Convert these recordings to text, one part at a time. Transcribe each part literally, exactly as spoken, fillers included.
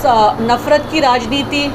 नफ़रत की राजनीति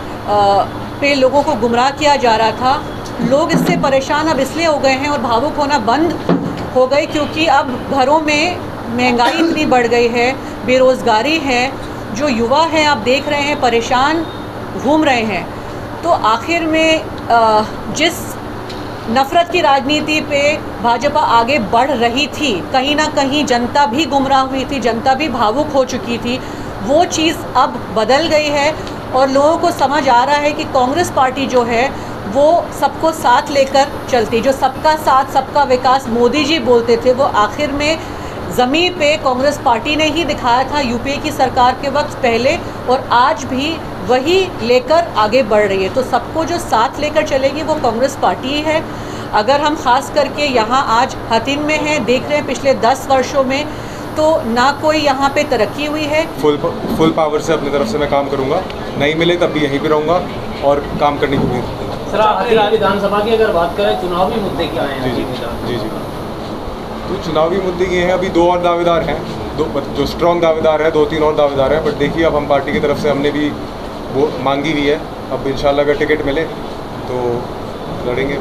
पे लोगों को गुमराह किया जा रहा था, लोग इससे परेशान अब इसलिए हो गए हैं और भावुक होना बंद हो गए क्योंकि अब घरों में महंगाई इतनी बढ़ गई है, बेरोज़गारी है, जो युवा हैं आप देख रहे हैं परेशान घूम रहे हैं। तो आखिर में जिस नफ़रत की राजनीति पे भाजपा आगे बढ़ रही थी, कहीं ना कहीं जनता भी गुमराह हुई थी, जनता भी भावुक हो चुकी थी, वो चीज़ अब बदल गई है और लोगों को समझ आ रहा है कि कांग्रेस पार्टी जो है वो सबको साथ लेकर चलती, जो सबका साथ सबका विकास मोदी जी बोलते थे वो आखिर में ज़मीन पे कांग्रेस पार्टी ने ही दिखाया था यूपीए की सरकार के वक्त पहले, और आज भी वही लेकर आगे बढ़ रही है। तो सबको जो साथ लेकर चलेगी वो कांग्रेस पार्टी ही है। अगर हम ख़ास करके यहाँ आज हथिन में हैं, देख रहे हैं पिछले दस वर्षों में तो ना कोई यहाँ पे तरक्की हुई है। फुल फुल पावर से अपनी तरफ से मैं काम करूँगा, नहीं मिले तब भी यहीं पे रहूँगा और काम करने की उम्मीद रखूँगा। सर, आपकी विधानसभा की अगर बात करें, चुनावी मुद्दे क्या हैं? जी जी जी तो चुनावी मुद्दे ये हैं, अभी दो और दावेदार हैं, दो जो स्ट्रॉन्ग दावेदार हैं, दो तीन और दावेदार हैं, बट देखिए अब हम पार्टी की तरफ से हमने भी वो मांगी हुई है, अब इंशाल्लाह अगर टिकट मिले तो लड़ेंगे।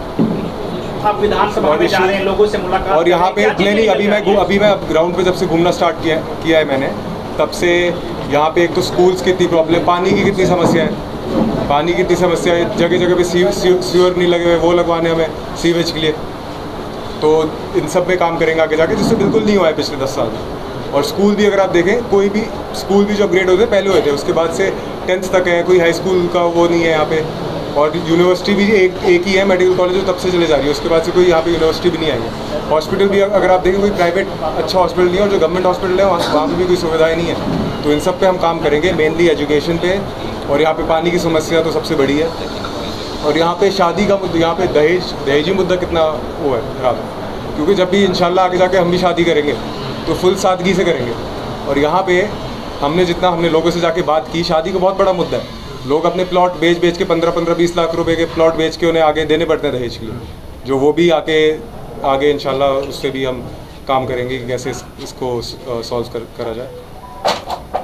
आप विधानसभा में जा रहे हैं, लोगों से मुलाकात और यहाँ पे नहीं नहीं अभी मैं अभी मैं ग्राउंड पे जब से घूमना स्टार्ट किया किया है मैंने, तब से यहाँ पे एक तो स्कूल्स की कितनी प्रॉब्लम, पानी की कितनी समस्या है, पानी की कितनी समस्या है, जगह जगह पे सी, सी, सीवर नहीं लगे हुए, वो लगवाने हमें सीवेज के लिए, तो इन सब में काम करेंगे आगे जाके, जिससे बिल्कुल नहीं हुआ है पिछले दस साल में। और स्कूल भी अगर आप देखें, कोई भी स्कूल भी जो अपग्रेड होते पहले हुए थे, उसके बाद से टेंथ तक है, कोई हाई स्कूल का वो नहीं है यहाँ पे, और यूनिवर्सिटी भी एक एक ही है, मेडिकल कॉलेज जो तब से चले जा रही है, उसके बाद से कोई यहाँ पे यूनिवर्सिटी भी नहीं आई है। हॉस्पिटल भी अगर आप देखें कोई प्राइवेट अच्छा हॉस्पिटल नहीं है, और जो गवर्नमेंट हॉस्पिटल है वहाँ पर भी कोई सुविधाएँ नहीं है। तो इन सब पे हम काम करेंगे, मेनली एजुकेशन पे, और यहाँ पे पानी की समस्या तो सबसे बड़ी है, और यहाँ पे शादी का मुद्दा, यहाँ पे दहेज दहेजी मुद्दा कितना वो है खराब है, क्योंकि जब भी इंशाल्लाह आगे जाके हम भी शादी करेंगे तो फुल सादगी से करेंगे। और यहाँ पे हमने जितना हमने लोगों से जाके बात की, शादी का बहुत बड़ा मुद्दा है, लोग अपने प्लॉट बेच बेच के पंद्रह पंद्रह बीस लाख रुपए के प्लॉट बेच के उन्हें आगे देने पड़ते हैं दहेज के लिए, जो वो भी आके आगे इंशाल्लाह उससे भी हम काम करेंगे कि कैसे इस, इसको सॉल्व कर, करा जाए।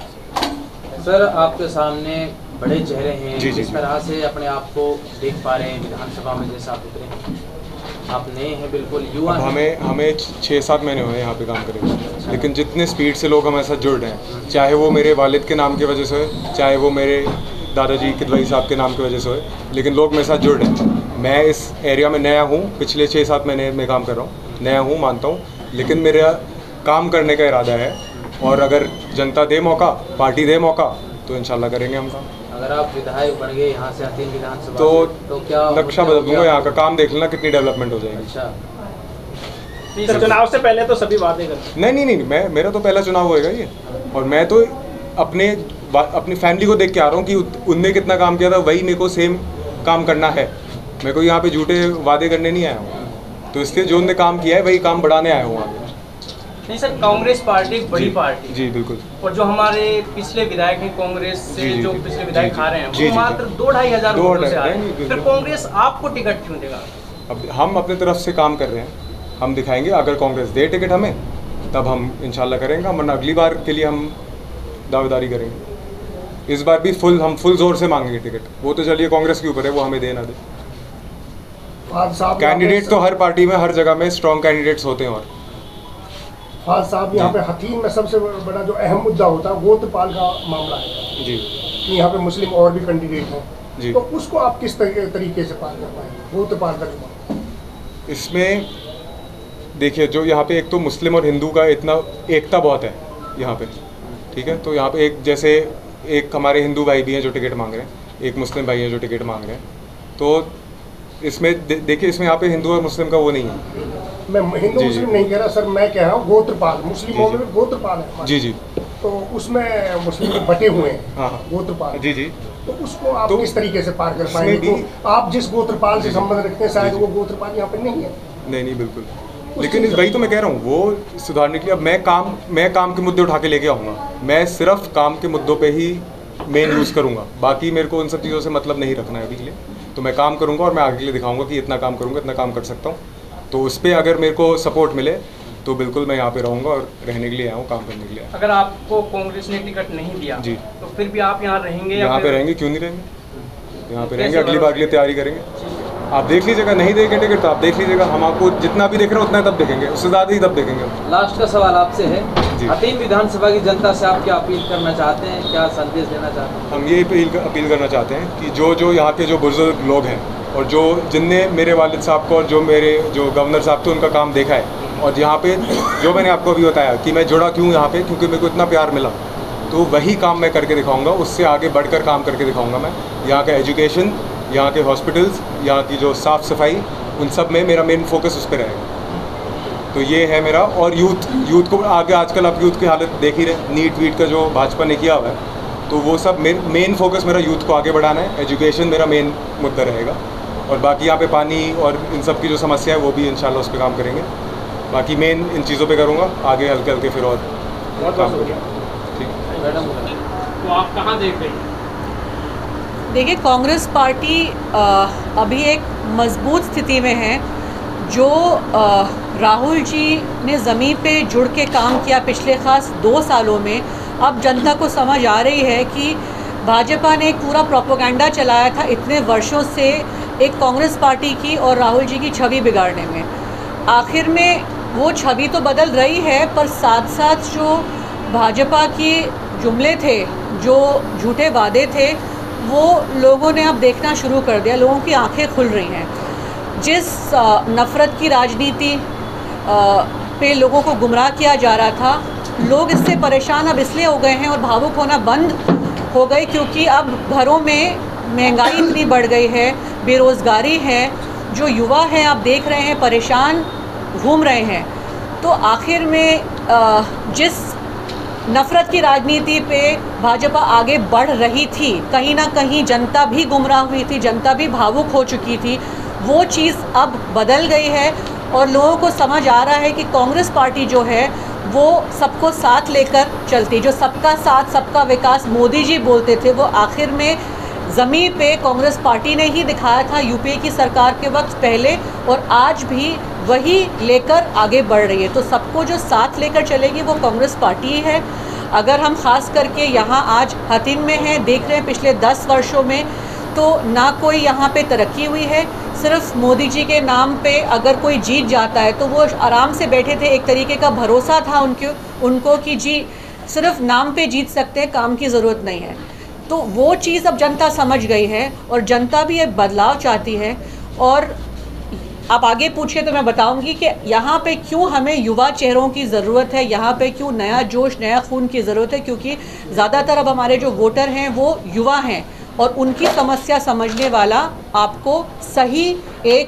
सर, आपके सामने बड़े चेहरे हैं, जी, जिस तरह से अपने आप को देख पा रहे हैं विधानसभा में, जैसा आप उतरे, आप नए हैं, बिल्कुल युवा हैं। हमें हमें छः सात महीने हुए यहाँ पे काम करेंगे, लेकिन जितने स्पीड से लोग हमारे साथ जुड़ रहे हैं, चाहे वो मेरे वालिद के नाम की वजह से हो, चाहे वो मेरे दादाजी किदवई साहब के नाम की वजह से हो, लेकिन लोग मेरे साथ जुड़ रहे हैं। मैं इस एरिया में नया हूँ, पिछले छः सात महीने में काम कर रहा हूँ, नया हूँ मानता हूँ, लेकिन मेरा काम करने का इरादा है, और अगर जनता दे मौका, पार्टी दे मौका, तो इंशाल्लाह करेंगे हम काम। अगर आप विधायक बन गए यहाँ से हथिन विधानसभा तो, तो क्या नक्शा बदल दूंगा, यहाँ का काम देख लेना कितनी डेवलपमेंट हो जाएगी। अच्छा, चुनाव से पहले तो सभी बातें करते। नहीं नहीं नहीं मैं मेरा तो पहला चुनाव होएगा ये, और मैं तो अपने अपनी फैमिली को देख के आ रहा हूँ कि उनने कितना काम किया था, वही मेरे को सेम काम करना है। मेरे को यहाँ पे झूठे वादे करने नहीं आया हूँ, तो इसलिए जो उनने काम किया है वही काम बढ़ाने आया हूँ आगे। नहीं सर, कांग्रेस पार्टी एक बड़ी पार्टी जी बिल्कुल, और जो हमारे पिछले विधायक हैं कांग्रेस से, जी, जी, जो जी, पिछले विधायक जी, खा रहे हैं जी, वो जी, मात्र दो ढाई हजार वोटों से आए, नहीं, फिर कांग्रेस आपको टिकट क्यों देगा? अब हम अपने तरफ से काम कर रहे हैं, हम दिखाएंगे, अगर कांग्रेस दे टिकट हमें तब हम इंशाल्लाह करेंगे, वरना अगली बार के लिए हम दावेदारी करेंगे। इस बार भी फुल हम फुल जोर से मांगेंगे टिकट, वो तो चलिए कांग्रेस के ऊपर है, वो हमें दे ना दे। कैंडिडेट तो हर पार्टी में हर जगह में स्ट्रॉन्ग कैंडिडेट्स होते हैं। और फाज साहब, यहाँ पे हकीम में सबसे बड़ा जो अहम मुद्दा होता है गोत्रपाल का मामला है जी, कि यहाँ पे मुस्लिम और भी कैंडिडेट हैं जी, तो उसको आप किस तरीके से पार कर पाएंगे गोत्रपाल का? इसमें देखिए, जो यहाँ पे एक तो मुस्लिम और हिंदू का इतना एकता बहुत है यहाँ पे, ठीक है, तो यहाँ पे एक जैसे एक हमारे हिंदू भाई भी हैं जो टिकट मांग रहे हैं, एक मुस्लिम भाई हैं जो टिकट मांग रहे हैं, तो इसमें दे, देखिए इसमें यहाँ पे हिंदू और मुस्लिम का वो नहीं है। मैं हिंदू मुस्लिम नहीं कह रहा सर, मैं कह रहा हूँ गोत्रपाल, मुस्लिमों में गोत्रपाल है जी जी, तो उसमें मुस्लिम बटे हुए हैं। हाँ हाँ गोत्रपाल जी जी, तो उसको आप तो किस तरीके से पार कर पाएंगे? तो आप जिस गोत्रपाल से संबंध रखते हैं शायद वो गोत्रपाल यहाँ पे नहीं है। नहीं नहीं बिल्कुल, लेकिन इस भाई तो मैं कह रहा हूँ वो सुधारने के लिए अब मैं काम मैं काम के मुद्दे उठा के लेके आऊँगा, मैं सिर्फ काम के मुद्दों पे ही मेन यूज़ करूँगा, बाकी मेरे को उन सब चीज़ों से मतलब नहीं रखना है अभी के लिए। तो मैं काम करूँगा और मैं आगे के लिए दिखाऊँगा कि इतना काम करूँगा, इतना काम कर सकता हूँ, तो उस पर अगर मेरे को सपोर्ट मिले तो बिल्कुल मैं यहाँ पे रहूँगा और रहने के लिए आया हूँ, काम करने के लिए आया। अगर आपको कांग्रेस ने टिकट नहीं दिया जी, तो फिर भी आप यहाँ रहेंगे? यहाँ पे रहेंगे, क्यों नहीं रहेंगे, यहाँ पे रहेंगे, अगली बार के लिए तैयारी करेंगे। आप देख लीजिएगा, नहीं देखेंगे टिकट तो आप देख लीजिएगा, हम आपको जितना भी देख रहे हैं उतना तब देखेंगे, उससे ज़्यादा ही तब देखेंगे। लास्ट का सवाल आपसे है, जी। हथीन विधानसभा की जनता से आप क्या अपील करना चाहते हैं, क्या संदेश देना चाहते हैं? हम ये अपील अपील करना चाहते हैं कि जो जो यहाँ के जो बुजुर्ग लोग हैं और जो जिनने मेरे वालिद साहब को और जो मेरे जो गवर्नर साहब थे उनका काम देखा है, और यहाँ पे जो मैंने आपको अभी बताया कि मैं जुड़ा क्यों यहाँ पे, क्योंकि मेरे को इतना प्यार मिला, तो वही काम मैं करके दिखाऊंगा, उससे आगे बढ़कर काम करके दिखाऊंगा मैं। यहाँ का एजुकेशन, यहाँ के हॉस्पिटल्स, यहाँ की जो साफ़ सफाई, उन सब में मेरा मेन फोकस उस पर रहेगा। तो ये है मेरा। और यूथ यूथ को आगे, आजकल आप यूथ की हालत देख ही रहे, नीट वीट का जो भाजपा ने किया हुआ है, तो वो सब मेन मेन फोकस मेरा यूथ को आगे बढ़ाना है, एजुकेशन मेरा मेन मुद्दा रहेगा। और बाकी यहाँ पे पानी और इन सब की जो समस्या है वो भी इंशाल्लाह उस पर काम करेंगे। बाकी मेन इन चीज़ों पे करूँगा, आगे हल्के हल्के फिर और काम करूँगा। ठीक, तो आप कहाँ देख रहे हैं? देखिए, कांग्रेस पार्टी आ, अभी एक मजबूत स्थिति में है। जो आ, राहुल जी ने ज़मीन पे जुड़ के काम किया पिछले ख़ास दो सालों में, अब जनता को समझ आ रही है कि भाजपा ने एक पूरा प्रोपेगेंडा चलाया था इतने वर्षों से एक कांग्रेस पार्टी की और राहुल जी की छवि बिगाड़ने में। आखिर में वो छवि तो बदल रही है, पर साथ साथ जो भाजपा की जुमले थे, जो झूठे वादे थे, वो लोगों ने अब देखना शुरू कर दिया। लोगों की आंखें खुल रही हैं। जिस नफ़रत की राजनीति पे लोगों को गुमराह किया जा रहा था, लोग इससे परेशान अब इसलिए हो गए हैं और भावुक होना बंद हो गए क्योंकि अब घरों में महंगाई इतनी बढ़ गई है, बेरोज़गारी है, जो युवा हैं आप देख रहे हैं परेशान घूम रहे हैं। तो आखिर में जिस नफ़रत की राजनीति पे भाजपा आगे बढ़ रही थी, कहीं ना कहीं जनता भी गुमराह हुई थी, जनता भी भावुक हो चुकी थी। वो चीज़ अब बदल गई है और लोगों को समझ आ रहा है कि कांग्रेस पार्टी जो है वो सबको साथ लेकर चलती, जो सबका साथ सबका विकास मोदी जी बोलते थे, वो आखिर में ज़मीन पे कांग्रेस पार्टी ने ही दिखाया था यूपीए की सरकार के वक्त पहले, और आज भी वही लेकर आगे बढ़ रही है। तो सबको जो साथ लेकर चलेगी वो कांग्रेस पार्टी ही है। अगर हम ख़ास करके यहाँ आज हथीन में हैं, देख रहे हैं पिछले दस वर्षों में तो ना कोई यहाँ पे तरक्की हुई है। सिर्फ मोदी जी के नाम पे अगर कोई जीत जाता है तो वो आराम से बैठे थे, एक तरीके का भरोसा था उनके उनको कि जी सिर्फ नाम पे जीत सकते हैं, काम की ज़रूरत नहीं है। तो वो चीज़ अब जनता समझ गई है और जनता भी एक बदलाव चाहती है। और आप आगे पूछिए तो मैं बताऊंगी कि यहाँ पे क्यों हमें युवा चेहरों की ज़रूरत है, यहाँ पे क्यों नया जोश नया खून की ज़रूरत है, क्योंकि ज़्यादातर अब हमारे जो वोटर हैं वो युवा हैं और उनकी समस्या समझने वाला आपको सही एक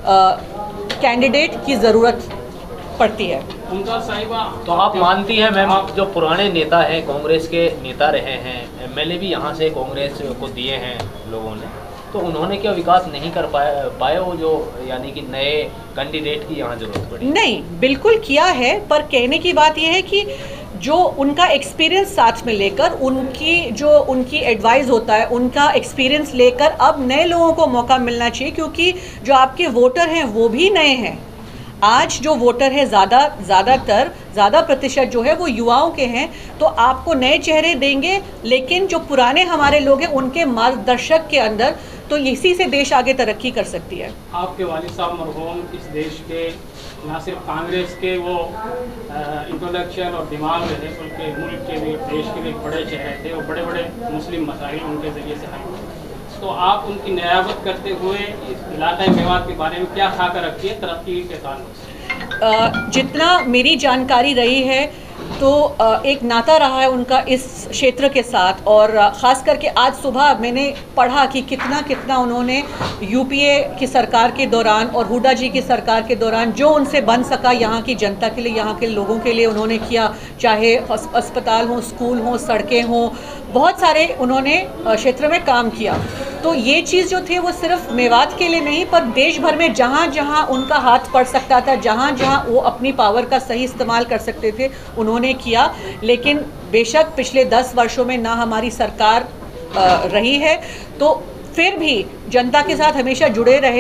कैंडिडेट की ज़रूरत पड़ती है। उनका साहिबा तो आप मानती हैं मैम, आप जो पुराने नेता हैं, कांग्रेस के नेता रहे हैं, एमएलए भी यहाँ से कांग्रेस को दिए हैं लोगों ने, तो उन्होंने क्या विकास नहीं कर पाए पाए वो जो यानी कि नए कैंडिडेट की यहाँ जरूरत पड़ी? नहीं, बिल्कुल किया है, पर कहने की बात यह है कि जो उनका एक्सपीरियंस साथ में लेकर, उनकी जो उनकी एडवाइस होता है, उनका एक्सपीरियंस लेकर अब नए लोगों को मौका मिलना चाहिए, क्योंकि जो आपके वोटर हैं वो भी नए हैं। आज जो वोटर है ज़्यादा ज़्यादातर ज़्यादा प्रतिशत जो है वो युवाओं के हैं, तो आपको नए चेहरे देंगे, लेकिन जो पुराने हमारे लोग हैं उनके मार्गदर्शक के अंदर, तो इसी से देश आगे तरक्की कर सकती है। आपके वालिद साहब मरहूम इस देश के ना सिर्फ कांग्रेस के वो इंटेलेक्चुअल और दिमाग में थे, बल्कि मुल्क के लिए, देश के लिए बड़े चेहरे थे और बड़े बड़े मुस्लिम मसाइल उनके ज़रिए से हल हुए। तो आप उनकी नियाबत करते हुए इस इलाक़े मेवात के बारे में क्या खाका रखती है तरक्की के साथ? जितना मेरी जानकारी रही है तो एक नाता रहा है उनका इस क्षेत्र के साथ, और ख़ास करके आज सुबह मैंने पढ़ा कि कितना कितना उन्होंने यूपीए की सरकार के दौरान और हुड्डा जी की सरकार के दौरान जो उनसे बन सका यहाँ की जनता के लिए, यहाँ के लोगों के लिए उन्होंने किया, चाहे अस्पताल हो, स्कूल हो, सड़कें हों, बहुत सारे उन्होंने क्षेत्र में काम किया। तो ये चीज़ जो थी वो सिर्फ मेवात के लिए नहीं, पर देश भर में जहाँ जहाँ उनका हाथ पड़ सकता था, जहाँ जहाँ वो अपनी पावर का सही इस्तेमाल कर सकते थे, उन्होंने किया। लेकिन बेशक पिछले दस वर्षों में ना हमारी सरकार रही है, तो फिर भी जनता के साथ हमेशा जुड़े रहे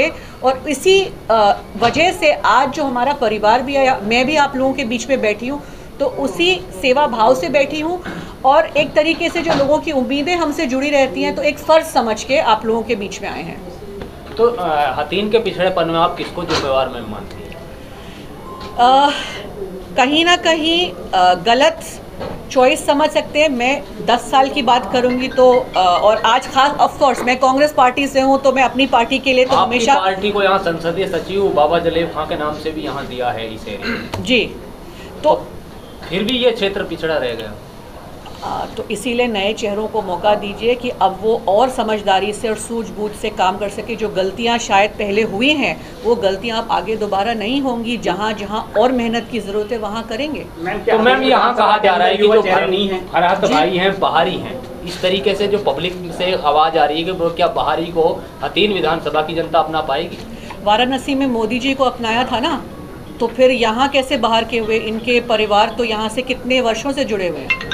और इसी वजह से आज जो हमारा परिवार भी है, मैं भी आप लोगों के बीच में बैठी हूँ, तो उसी सेवा भाव से बैठी हूँ और एक तरीके से जो लोगों की उम्मीदें हमसे जुड़ी रहती हैं, तो एक फ़र्ज समझ के आप लोगों के बीच में आए हैं। तो हथीन के पिछड़ेपन में आप किसको जिम्मेवार में मानती हैं? कहीं ना कहीं आ, गलत चॉइस समझ सकते हैं। मैं दस साल की बात करूंगी तो आ, और आज खास ऑफ कोर्स मैं कांग्रेस पार्टी से हूं, तो मैं अपनी पार्टी के लिए तो हमेशा पार्टी को यहाँ संसदीय सचिव बाबा जलेब खां के नाम से भी यहाँ दिया है इस एरिया में। जी, तो, तो फिर भी ये क्षेत्र पिछड़ा रह गया। आ, तो इसीलिए नए चेहरों को मौका दीजिए कि अब वो और समझदारी से और सूझबूझ से काम कर सके। जो गलतियां शायद पहले हुई हैं वो गलतियां अब आगे दोबारा नहीं होंगी। जहां जहां और मेहनत की ज़रूरत है वहां करेंगे। तो मैम यहाँ कहा जा रहा है कि जो फरहाद भाई हैं बाहरी हैं, इस तरीके से जो पब्लिक से आवाज़ आ रही है कि वो क्या बाहरी को हथीन विधानसभा की जनता अपना पाएगी? वाराणसी में मोदी जी को अपनाया था ना, तो फिर यहाँ कैसे बाहर के हुए? इनके परिवार तो यहाँ से कितने वर्षों से जुड़े हुए हैं।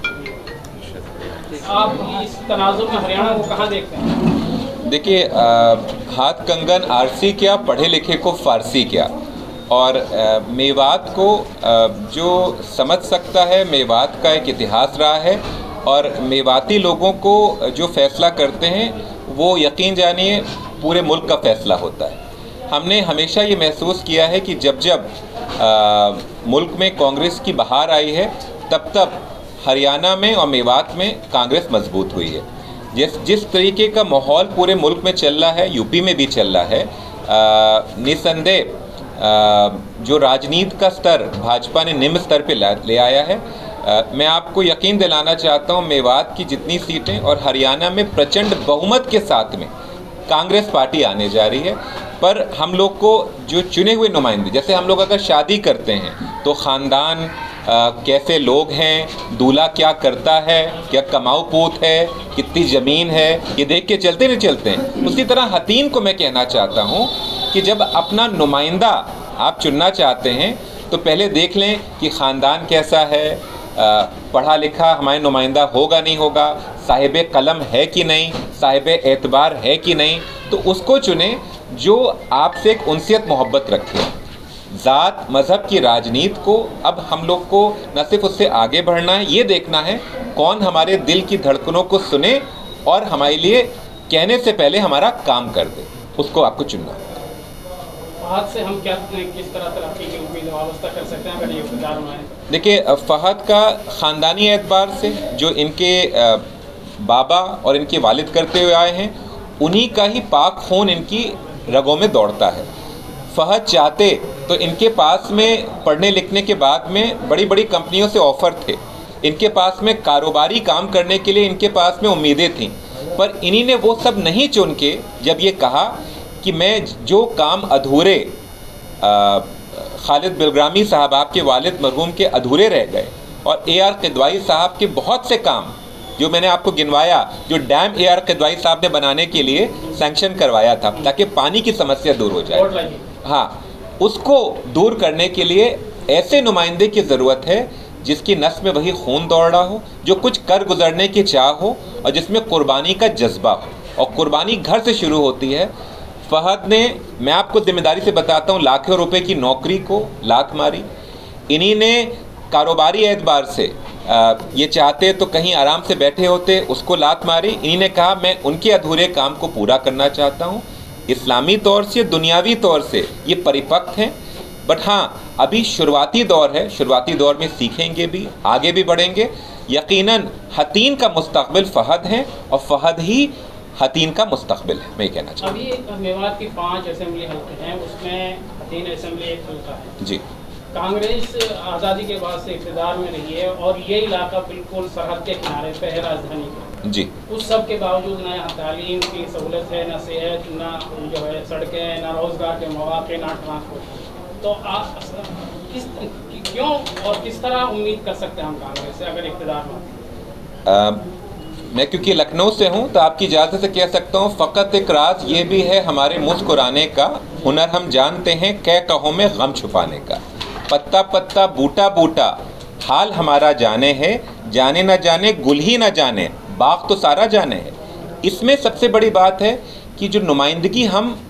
आप इस तनाजुर में हरियाणा को कहाँ देखते हैं? देखिए, हाथ कंगन आरसी क्या, पढ़े लिखे को फारसी क्या। और आ, मेवात को आ, जो समझ सकता है, मेवात का एक इतिहास रहा है और मेवाती लोगों को जो फैसला करते हैं वो यकीन जानिए पूरे मुल्क का फैसला होता है। हमने हमेशा ये महसूस किया है कि जब जब आ, मुल्क में कांग्रेस की बहार आई है, तब तब हरियाणा में और मेवात में कांग्रेस मजबूत हुई है। जिस जिस तरीके का माहौल पूरे मुल्क में चल रहा है, यूपी में भी चल रहा है, निसंदेह जो राजनीति का स्तर भाजपा ने निम्न स्तर पे ले आया है। आ, मैं आपको यकीन दिलाना चाहता हूँ, मेवात की जितनी सीटें और हरियाणा में प्रचंड बहुमत के साथ में कांग्रेस पार्टी आने जा रही है। पर हम लोग को जो चुने हुए नुमाइंदे, जैसे हम लोग अगर शादी करते हैं तो ख़ानदान आ, कैसे लोग हैं, दूल्हा क्या करता है, क्या कमाऊ पूत है, कितनी ज़मीन है, ये देख के चलते नहीं चलते हैं। उसी तरह हथीन को मैं कहना चाहता हूँ कि जब अपना नुमाइंदा आप चुनना चाहते हैं तो पहले देख लें कि ख़ानदान कैसा है, आ, पढ़ा लिखा हमारे नुमाइंदा होगा नहीं होगा, साहिब कलम है कि नहीं, साहिब एतबार है कि नहीं, तो उसको चुने जो आपसे एक उनसियत मोहब्बत रखे। ज़ात मज़हब की राजनीति को अब हम लोग को न सिर्फ उससे आगे बढ़ना है, ये देखना है कौन हमारे दिल की धड़कनों को सुने और हमारे लिए कहने से पहले हमारा काम कर दे, उसको आपको चुनना है। फहद से हम क्या किस तरह तरक्की की उम्मीद वाबस्ता कर सकते हैं अगर ये इक़्तिदार में आए? देखिए, फहद का ख़ानदानी एतबार से जो इनके बाबा और इनके वालिद करते हुए आए हैं, उन्हीं का ही पाक खून इनकी रगों में दौड़ता है। फहद चाहते तो इनके पास में पढ़ने लिखने के बाद में बड़ी बड़ी कंपनियों से ऑफ़र थे, इनके पास में कारोबारी काम करने के लिए इनके पास में उम्मीदें थीं, पर इन्हीं ने वो सब नहीं चुन के जब ये कहा कि मैं जो काम अधूरे, खालिद बिलग्रामी साहब आपके वालिद मरहूम के अधूरे रह गए और ए आर किदवाई साहब के बहुत से काम जो मैंने आपको गिनवाया, जो डैम ए आर किदवाई साहब ने बनाने के लिए सैंक्शन करवाया था ताकि पानी की समस्या दूर हो जाए, हाँ, उसको दूर करने के लिए ऐसे नुमाइंदे की ज़रूरत है जिसकी नस में वही खून दौड़ रहा हो, जो कुछ कर गुजरने की चाह हो और जिसमें कुर्बानी का जज्बा हो, और कुर्बानी घर से शुरू होती है। फहद ने, मैं आपको जिम्मेदारी से बताता हूँ, लाखों रुपए की नौकरी को लात मारी। इन्हीं ने कारोबारी एतबार से आ, ये चाहते तो कहीं आराम से बैठे होते, उसको लात मारी। इन्हीं ने कहा मैं उनके अधूरे काम को पूरा करना चाहता हूँ। इस्लामी तौर से, दुनियावी तौर से ये परिपक्व हैं, बट हाँ अभी शुरुआती दौर है, शुरुआती दौर में सीखेंगे भी, आगे भी बढ़ेंगे। यकीनन हथीन का मुस्तकबिल फ़हद है और फ़हद ही हथीन का मुस्तकबिल है, मैं ये कहना चाहता हूँ। अभी मेवात की पाँच असेंबली हल्के हैं, उसमें हथीन असेंबली एक हल्का है। जी, कांग्रेस आज़ादी के बाद से इक़्तिदार में रही है और ये इलाका बिल्कुल सरहद के किनारे पे है राजधानी के। जी, उस सब के बावजूद ना यहाँ तालीम की सहूलत है, ना सेहत, ना जो है सड़कें, ना रोज़गार के मौके, ना ट्रांसपोर्ट। तो आप किस क्यों और किस तरह उम्मीद कर सकते हैं हम कांग्रेस से अगर इक़्तिदार में? मैं क्योंकि लखनऊ से हूँ तो आपकी इजाज़त से कह सकता हूँ, फ़कत एक राज ये भी है हमारे मुस्कुराने का, हुनर हम जानते हैं कै कहों में गम छुपाने का। पत्ता पत्ता बूटा बूटा हाल हमारा जाने है, जाने न जाने गुल ही न जाने बाग तो सारा जाने है। इसमें सबसे बड़ी बात है कि जो नुमाइंदगी हम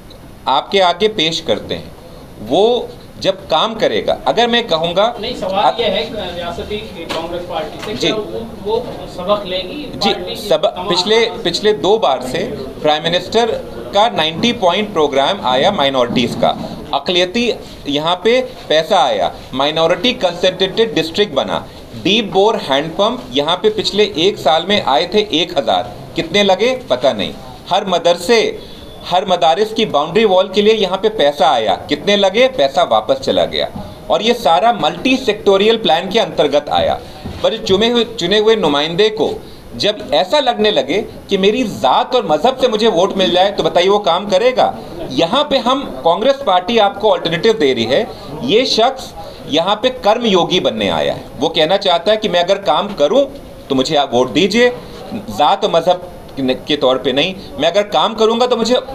आपके आगे पेश करते हैं, वो जब काम करेगा, अगर मैं कहूँगा नहीं, सवाल ये है रियासती कांग्रेस पार्टी से, जी वो, वो सबक लेगी जी सब पिछले पिछले दो बार से प्राइम मिनिस्टर का नब्बे पॉइंट प्रोग्राम आया माइनॉरिटीज़ का, अक़लियती यहाँ पे पैसा आया, माइनॉरिटी कंसंट्रेटेड डिस्ट्रिक्ट बना, डीप बोर हैंडपम्प यहाँ पे पिछले एक साल में आए थे एक हज़ार, कितने लगे पता नहीं। हर मदरसे हर मदारिस की बाउंड्री वॉल के लिए यहाँ पे पैसा आया, कितने लगे, पैसा वापस चला गया। और ये सारा मल्टी सेक्टोरियल प्लान के अंतर्गत आया। पर चुने हुए चुने हुए नुमाइंदे को जब ऐसा लगने लगे कि मेरी ज़ात और मज़हब से मुझे वोट मिल जाए, तो बताइए वो काम करेगा? यहाँ पे हम कांग्रेस पार्टी आपको ऑल्टरनेटिव दे रही है। ये शख्स यहाँ पे कर्म योगी बनने आया है। वो कहना चाहता है कि मैं अगर काम करूँ तो मुझे आप वोट दीजिए, ज़ात और मज़हब के तौर पे नहीं। मैं अगर काम करूंगा तो मुझे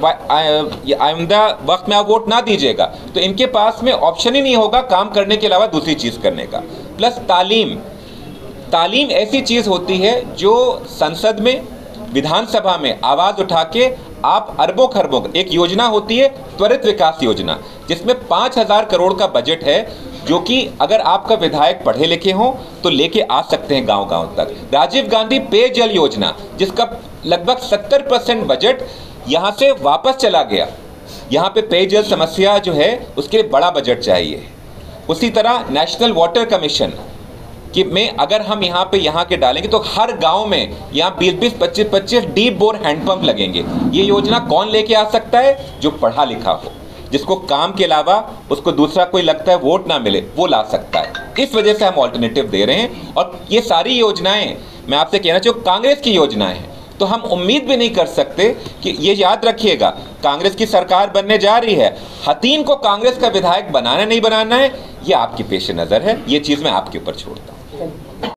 आइंदा वक्त में आप वोट ना दीजिएगा। तो इनके पास में ऑप्शन ही नहीं होगा काम करने के अलावा दूसरी चीज़ करने का। प्लस तालीम तालीम ऐसी चीज़ होती है जो संसद में, विधानसभा में आवाज़ उठा के आप अरबों खरबों, एक योजना होती है त्वरित विकास योजना, जिसमें पाँच हज़ार करोड़ का बजट है, जो कि अगर आपका विधायक पढ़े लिखे हों तो लेके आ सकते हैं गांव गांव तक। राजीव गांधी पेयजल योजना, जिसका लगभग सत्तर परसेंट बजट यहाँ से वापस चला गया। यहाँ पे पेयजल समस्या जो है उसके लिए बड़ा बजट चाहिए। उसी तरह नेशनल वाटर कमीशन कि में अगर हम यहाँ पे यहाँ के डालेंगे तो हर गांव में यहाँ बीस बीस पच्चीस पच्चीस डीप बोर हैंडपंप लगेंगे। ये योजना कौन लेके आ सकता है? जो पढ़ा लिखा हो, जिसको काम के अलावा उसको दूसरा कोई लगता है वोट ना मिले, वो ला सकता है। इस वजह से हम ऑल्टरनेटिव दे रहे हैं। और ये सारी योजनाएं मैं आपसे कहना चाहूँ कांग्रेस की योजनाएं हैं, तो हम उम्मीद भी नहीं कर सकते कि ये याद रखिएगा कांग्रेस की सरकार बनने जा रही है, हतीम को कांग्रेस का विधायक बनाना नहीं बनाना है ये आपकी पेश नज़र है। ये चीज़ मैं आपके ऊपर छोड़ता हूँ।